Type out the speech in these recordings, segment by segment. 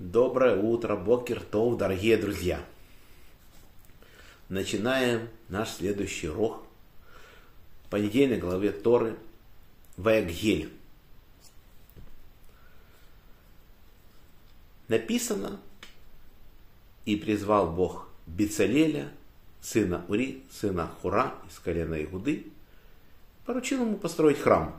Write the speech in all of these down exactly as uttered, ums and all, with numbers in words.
Доброе утро, бокер тов, дорогие друзья! Начинаем наш следующий урок. Понедельной главе Торы Ваягель. Написано: «И призвал Бог Бецалеля, сына Ури, сына Хура из колена Иуды, поручил ему построить храм».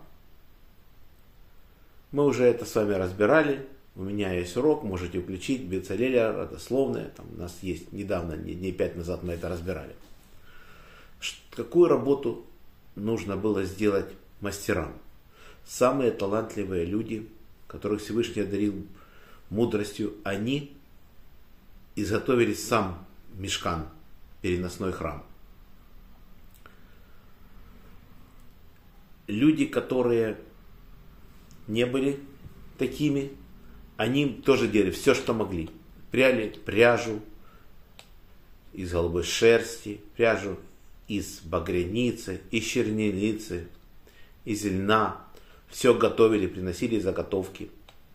Мы уже это с вами разбирали. У меня есть урок, можете включить Бецалеля, родословное. Там у нас есть недавно, дней пять назад мы это разбирали. Какую работу нужно было сделать мастерам? Самые талантливые люди, которых Всевышний одарил мудростью, они изготовили сам мишкан, переносной храм. Люди, которые не были такими, они тоже делали все, что могли. Пряли пряжу из голубой шерсти, пряжу из багряницы, из чернильницы, из льна. Все готовили, приносили заготовки.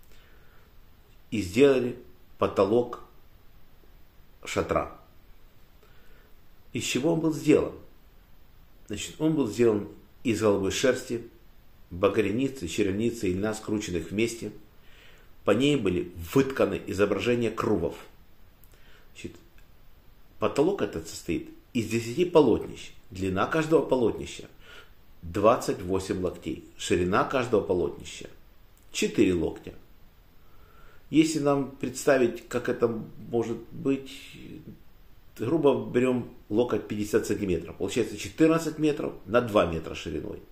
И сделали потолок шатра. Из чего он был сделан? Значит, он был сделан из голубой шерсти, багряницы, чернильницы и льна, скрученных вместе. По ней были вытканы изображения крувов. Значит, потолок этот состоит из десяти полотнищ. Длина каждого полотнища двадцать восемь локтей. Ширина каждого полотнища четыре локтя. Если нам представить, как это может быть, грубо берем локоть пятьдесят сантиметров. Получается четырнадцать метров на два метра шириной.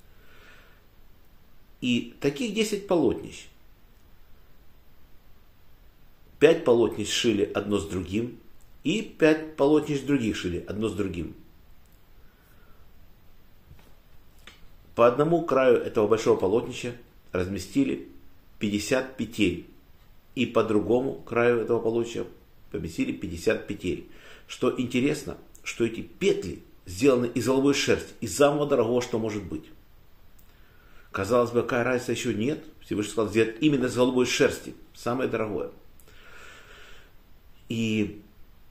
И таких десять полотнищ. Пять полотнищ шили одно с другим, и пять полотнищ других шили одно с другим. По одному краю этого большого полотнища разместили пятьдесят петель, и по другому краю этого полотнища поместили пятьдесят петель. Что интересно, что эти петли сделаны из голубой шерсти, из самого дорогого, что может быть. Казалось бы, какая разница, еще нет. Всевышний сказал сделать именно из голубой шерсти, самое дорогое. И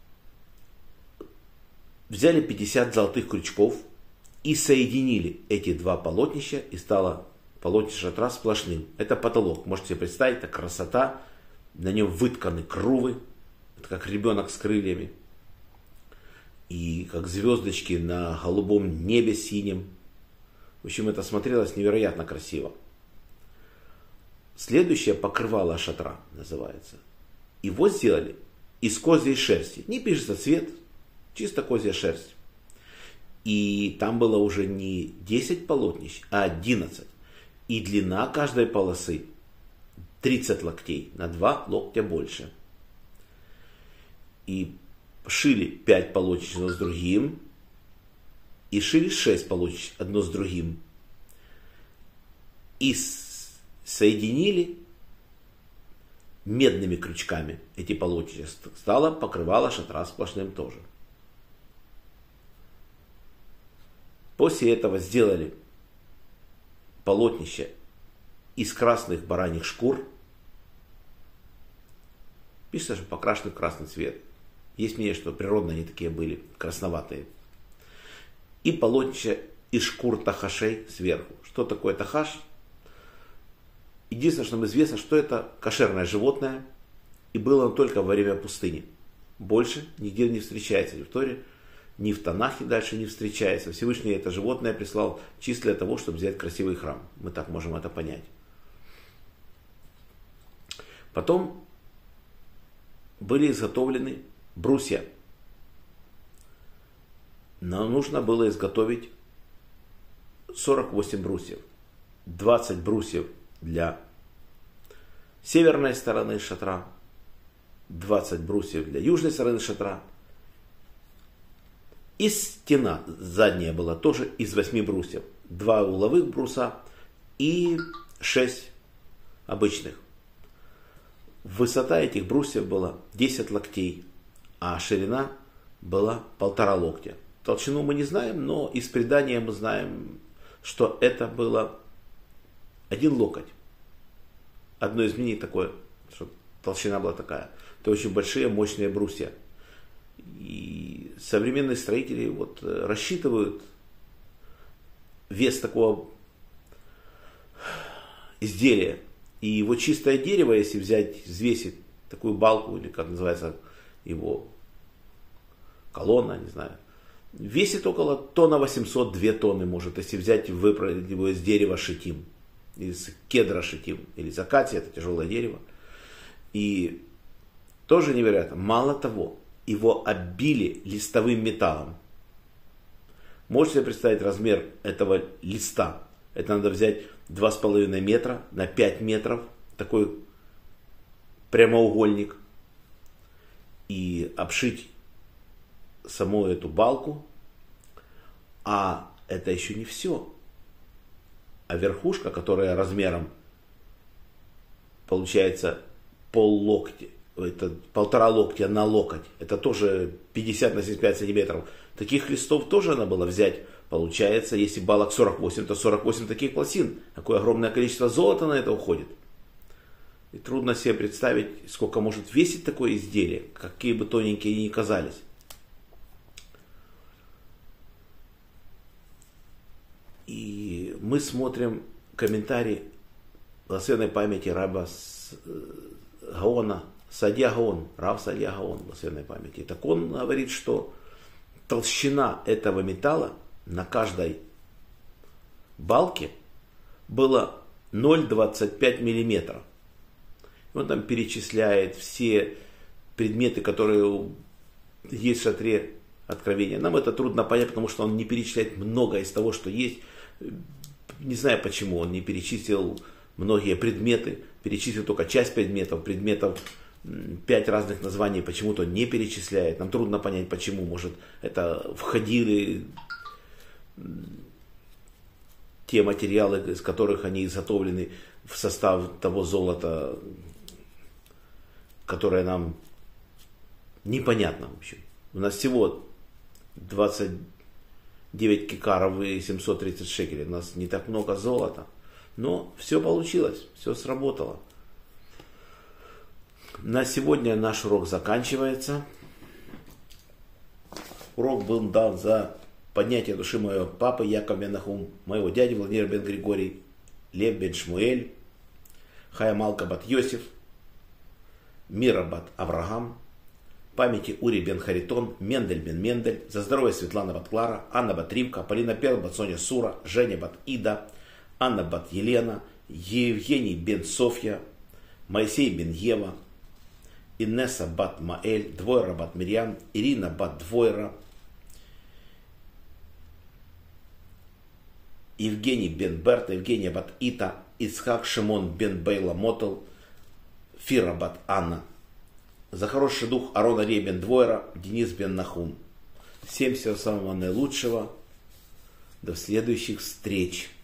взяли пятьдесят золотых крючков и соединили эти два полотнища, и стало полотнище шатра сплошным. Это потолок. Можете себе представить, это красота. На нем вытканы крувы. Это как ребенок с крыльями. И как звездочки на голубом небе синем. В общем, это смотрелось невероятно красиво. Следующее покрывало шатра называется. Его сделали из козьей шерсти. Не пишется цвет, чисто козья шерсть. И там было уже не десять полотнищ, а одиннадцать. И длина каждой полосы тридцать локтей, на два локтя больше. И шили пять полотнищ одно с другим. И шили шесть полотнищ одно с другим. И соединили медными крючками эти полотнища. Стало покрывало шатра сплошным тоже. После этого сделали полотнище из красных бараньих шкур. Пишется, что покрашены в красный цвет. Есть мнение, что природно они такие были, красноватые. И полотнище из шкур тахашей сверху. Что такое тахаш? Единственное, что нам известно, что это кошерное животное, и было оно только во время пустыни. Больше нигде не встречается в Торе, ни в Танахе дальше не встречается. Всевышний это животное прислал чисто для того, чтобы взять красивый храм. Мы так можем это понять. Потом были изготовлены брусья. Нам нужно было изготовить сорок восемь брусьев. двадцать брусьев для северной стороны шатра, двадцать брусьев для южной стороны шатра. И стена задняя была тоже из восьми брусьев. Два угловых бруса и шесть обычных. Высота этих брусьев была десять локтей, а ширина была полтора локтя. Толщину мы не знаем, но из предания мы знаем, что это было один локоть. Одно из мнений такое, что толщина была такая. Это очень большие, мощные брусья. И современные строители вот рассчитывают вес такого изделия. И его чистое дерево, если взять, взвесить такую балку, или как называется его колонна, не знаю, весит около тонна восемьсот, две тонны может, если взять, выправить его из дерева шитим, из кедра шитим, или из акации, это тяжелое дерево. И тоже невероятно. Мало того, его оббили листовым металлом. Можете себе представить размер этого листа? Это надо взять два с половиной метра на пять метров, такой прямоугольник, и обшить саму эту балку. А это еще не все. А верхушка, которая размером получается пол локтя, это полтора локтя на локоть, это тоже пятьдесят на семьдесят пять сантиметров. Таких листов тоже надо было взять. Получается, если балок сорок восемь, то сорок восемь таких пластин. Какое огромное количество золота на это уходит. И трудно себе представить, сколько может весить такое изделие, какие бы тоненькие они ни казались. И мы смотрим комментарий благословенной памяти раба Гаона, Садья Гаон, раб Садья Гаон благословенной памяти. Так он говорит, что толщина этого металла на каждой балке была ноль целых двадцать пять миллиметров. Он там перечисляет все предметы, которые есть в шатре откровения. Нам это трудно понять, потому что он не перечисляет многое из того, что есть. Не знаю, почему он не перечислил многие предметы, перечислил только часть предметов, предметов пять разных названий почему-то не перечисляет. Нам трудно понять, почему. Может, это входили те материалы, из которых они изготовлены в состав того золота, которое нам непонятно, в общем. У нас всего двадцать девять кикаров и семьсот тридцать шекелей. У нас не так много золота. Но все получилось, все сработало. На сегодня наш урок заканчивается. Урок был дан за поднятие души моего папы Яков бен Нахум, моего дяди Владимир бен Григорий, Лев бен Шмуэль, Хая Малка бат Йосиф, Мира бат Авраам, памяти Ури бен Харитон, Мендель бен Мендель, за здоровье Светлана бат Клара, Анна бат Ривка, Полина Перл бат Соня Сура, Женя бат Ида, Анна бат Елена, Евгений бен Софья, Моисей бен Ева, Инесса бат Маэль, Двойра бат Мирьям, Ирина бат Двойра, Евгений бен Берта, Евгения бат Ита, Ицхак Шимон бен Бейла Мотл, Фира бат Анна. За хороший дух Арон Арей бен Двойра, Денис бен Нахум. Всем всего самого наилучшего. До следующих встреч.